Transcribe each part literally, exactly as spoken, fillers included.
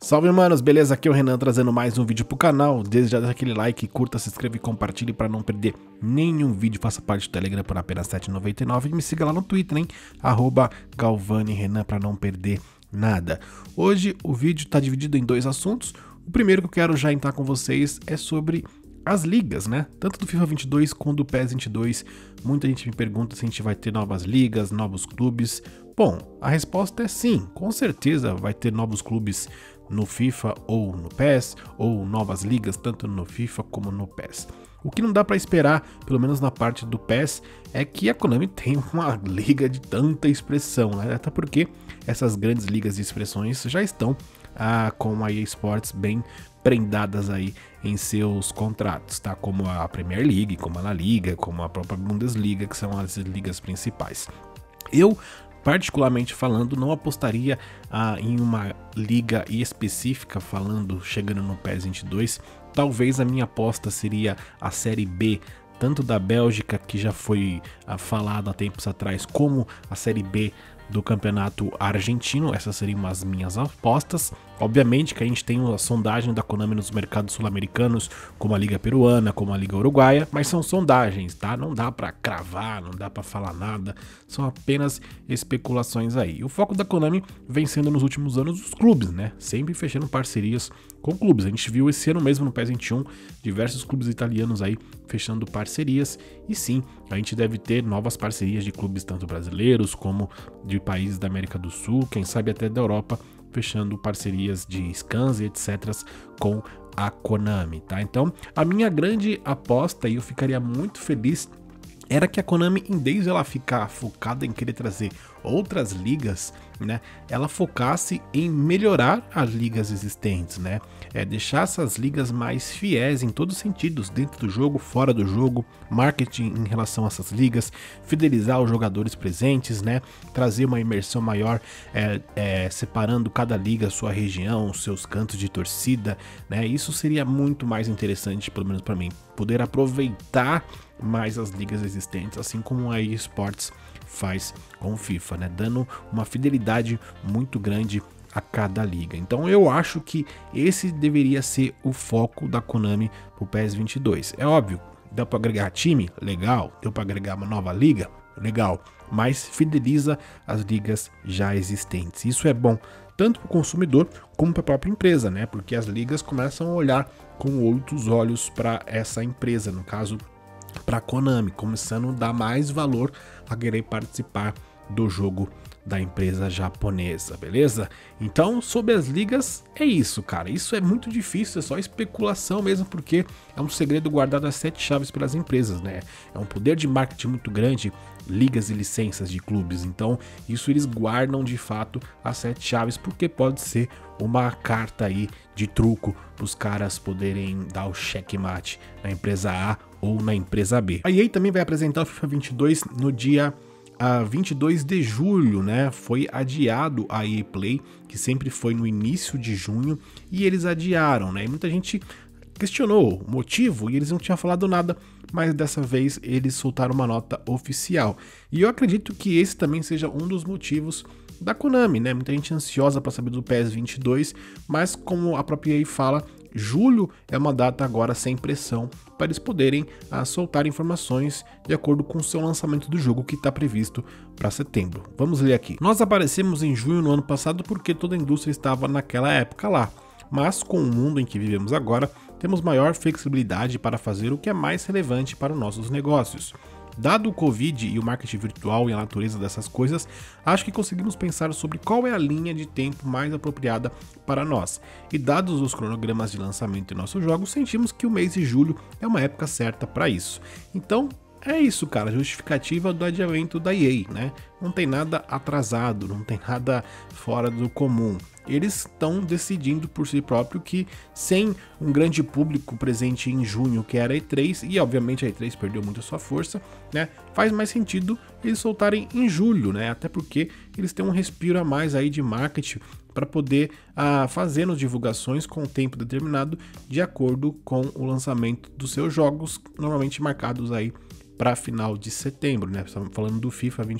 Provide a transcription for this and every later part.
Salve manos, beleza? Aqui é o Renan trazendo mais um vídeo pro canal. Desde já deixa aquele like, curta, se inscreva e compartilhe para não perder nenhum vídeo. Faça parte do Telegram por apenas sete reais e noventa e nove centavos e me siga lá no Twitter, hein? Arroba GalvaniRenan para não perder nada. Hoje o vídeo está dividido em dois assuntos. O primeiro que eu quero já entrar com vocês é sobre as ligas, né? Tanto do FIFA vinte e dois quanto do PES vinte e dois. Muita gente me pergunta se a gente vai ter novas ligas, novos clubes. Bom, a resposta é sim, com certeza vai ter novos clubes no FIFA ou no PES, ou novas ligas tanto no FIFA como no PES. O que não dá para esperar, pelo menos na parte do PES, é que a Konami tem uma liga de tanta expressão, né? Até porque essas grandes ligas de expressões já estão ah, com a E A Sports bem prendadas aí em seus contratos, tá? Como a Premier League, como a La Liga, como a própria Bundesliga, que são as ligas principais. Eu, particularmente falando, não apostaria ah, em uma liga específica, falando, chegando no PES vinte e dois. Talvez a minha aposta seria a Série B, tanto da Bélgica, que já foi ah, falado há tempos atrás, como a Série B do campeonato argentino. Essas seriam as minhas apostas. Obviamente que a gente tem a sondagem da Konami nos mercados sul-americanos, como a Liga Peruana, como a Liga Uruguaia, mas são sondagens, tá? Não dá pra cravar, não dá pra falar nada, são apenas especulações aí. E o foco da Konami vem sendo nos últimos anos os clubes, né? Sempre fechando parcerias com clubes. A gente viu esse ano mesmo no PES vinte e um, diversos clubes italianos aí fechando parcerias, e sim, a gente deve ter novas parcerias de clubes tanto brasileiros como de países da América do Sul, quem sabe até da Europa, fechando parcerias de scans e etcétera com a Konami, tá? Então, a minha grande aposta, e eu ficaria muito feliz, era que a Konami, em vez de ela ficar focada em querer trazer outras ligas, né, ela focasse em melhorar as ligas existentes, né, é deixar essas ligas mais fiéis em todos os sentidos, dentro do jogo, fora do jogo, marketing em relação a essas ligas, fidelizar os jogadores presentes, né, trazer uma imersão maior, é, é, separando cada liga, sua região, seus cantos de torcida, né, isso seria muito mais interessante, pelo menos para mim, poder aproveitar mais as ligas existentes, assim como a E A Sports faz com o FIFA, né, dando uma fidelidade muito grande a cada liga. Então eu acho que esse deveria ser o foco da Konami pro PES vinte e dois. É óbvio, dá para agregar time? Legal. Deu para agregar uma nova liga? Legal. Mas fideliza as ligas já existentes. Isso é bom tanto para o consumidor como para a própria empresa, né? Porque as ligas começam a olhar com outros olhos para essa empresa, no caso para a Konami, começando a dar mais valor a querer participar do jogo da empresa japonesa, beleza? Então, sobre as ligas, é isso, cara. Isso é muito difícil, é só especulação mesmo, porque é um segredo guardado às sete chaves pelas empresas, né? É um poder de marketing muito grande, ligas e licenças de clubes. Então, isso eles guardam de fato as sete chaves, porque pode ser uma carta aí de truco para os caras poderem dar o checkmate na empresa A ou na empresa B. A E A também vai apresentar o FIFA vinte e dois no dia a vinte e dois de julho, né? Foi adiado a E A Play, que sempre foi no início de junho, e eles adiaram, né? E muita gente questionou o motivo e eles não tinham falado nada, mas dessa vez eles soltaram uma nota oficial. E eu acredito que esse também seja um dos motivos da Konami, né? Muita gente ansiosa para saber do PES vinte e dois, mas como a própria E A fala, julho é uma data agora sem pressão para eles poderem ah, soltar informações de acordo com o seu lançamento do jogo, que está previsto para setembro. Vamos ler aqui. Nós aparecemos em junho no ano passado porque toda a indústria estava naquela época lá, mas com o mundo em que vivemos agora, temos maior flexibilidade para fazer o que é mais relevante para os nossos negócios. Dado o Covid e o marketing virtual e a natureza dessas coisas, acho que conseguimos pensar sobre qual é a linha de tempo mais apropriada para nós. E dados os cronogramas de lançamento de nossos jogos, sentimos que o mês de julho é uma época certa para isso. Então, é isso, cara, justificativa do adiamento da E A, né? Não tem nada atrasado, não tem nada fora do comum. Eles estão decidindo por si próprio que, sem um grande público presente em junho, que era a E três, e obviamente a E três perdeu muito a sua força, né? Faz mais sentido eles soltarem em julho, né? Até porque eles têm um respiro a mais aí de marketing para poder ah, fazer as divulgações com tempo determinado, de acordo com o lançamento dos seus jogos, normalmente marcados aí para final de setembro, né? Estamos falando do FIFA vinte e dois.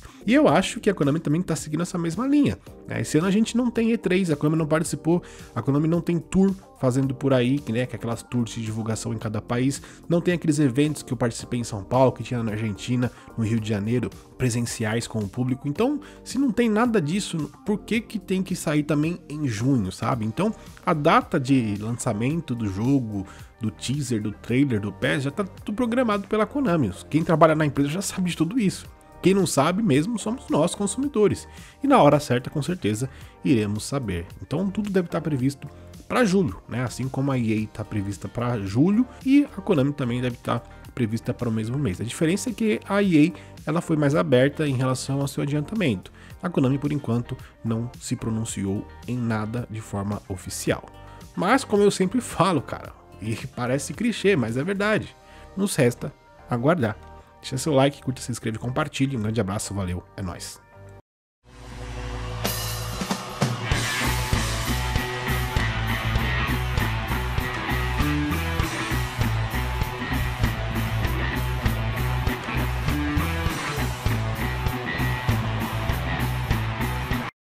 E eu acho que a Konami também tá seguindo essa mesma linha, né? Esse ano a gente não tem E três, a Konami não participou, a Konami não tem tour fazendo por aí, né, que é aquelas tours de divulgação em cada país, não tem aqueles eventos que eu participei em São Paulo, que tinha na Argentina, no Rio de Janeiro, presenciais com o público. Então, se não tem nada disso, por que que tem que sair também em junho, sabe? Então, a data de lançamento do jogo, do teaser, do trailer, do P E S, já tá tudo programado pela Konami. Quem trabalha na empresa já sabe de tudo isso. Quem não sabe mesmo somos nós, consumidores. E na hora certa, com certeza, iremos saber. Então, tudo deve estar previsto para julho, né? Assim como a E A está prevista para julho e a Konami também deve estar prevista para o mesmo mês. A diferença é que a E A ela foi mais aberta em relação ao seu adiantamento. A Konami, por enquanto, não se pronunciou em nada de forma oficial. Mas, como eu sempre falo, cara, e parece clichê, mas é verdade, nos resta aguardar. Deixa seu like, curta, se inscreve, compartilhe. Um grande abraço, valeu, é nóis.